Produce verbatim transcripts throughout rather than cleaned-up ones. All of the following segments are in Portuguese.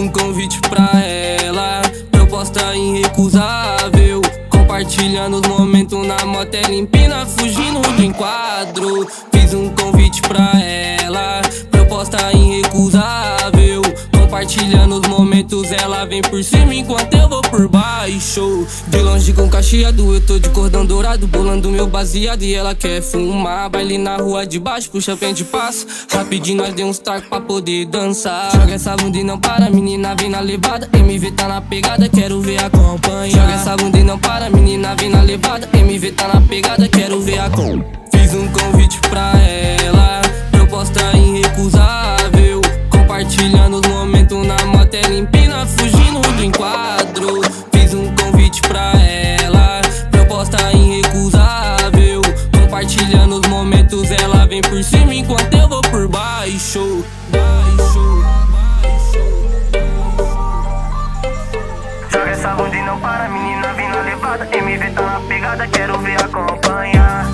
um convite pra ela, proposta irrecusável. Compartilhando os momentos na moto, ela empina, fugindo do enquadro. Fiz um convite pra ela, proposta irrecusável. Compartilhando os momentos, ela vem por cima enquanto eu vou por baixo. De longe com cacheado, eu tô de cordão dourado, bolando meu baseado e ela quer fumar. Baile na rua de baixo, puxa frente e passo. Rapidinho nós deu uns tacos pra poder dançar. Joga essa bunda e não para, menina vem na levada. M V tá na pegada, quero ver acompanhar. Joga essa bunda e não para, menina vem na levada. M V tá na pegada, quero ver acompanhar. Fiz um convite pra ela, proposta irrecusável. Compartilhando os momentos na moto, ela empina, fugindo do enquadro. Fiz um convite pra ela, proposta irrecusável. Compartilhando os momentos, ela vem por cima enquanto eu vou por baixo. Baixo, baixo. Joga essa bunda e não para, menina vem na levada. M V tá na pegada, quero ver acompanhar.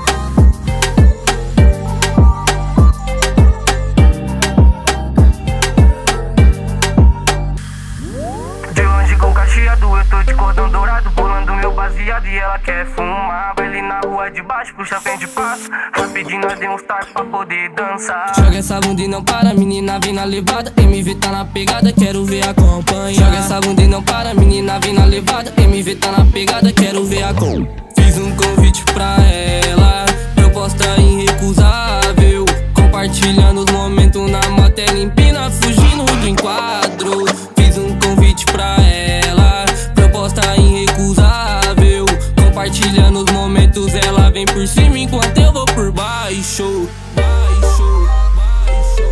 Eu tô de cordão dourado, bolando meu baseado e ela quer fumar. Baile na rua de baixo, puxa frente e passo. Rapidinho nós deu uns tacos pra poder dançar. Joga essa bunda e não para, menina vem na levada. M V tá na pegada, quero ver acompanhar. Joga essa bunda e não para, menina vem na levada. M V tá na pegada, quero ver acompanhar. Fiz um convite pra ela, proposta irrecusável. Compartilhando os momentos na moto, ela empina, fugindo do enquadro. Fiz um convite pra ela, proposta irrecusável. Compartilhando os momentos, ela vem por cima enquanto eu vou por baixo. Baixo, baixo.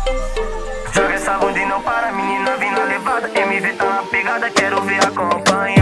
Joga essa bunda e não para, menina vem na levada. M V tá na pegada, quero ver acompanhar.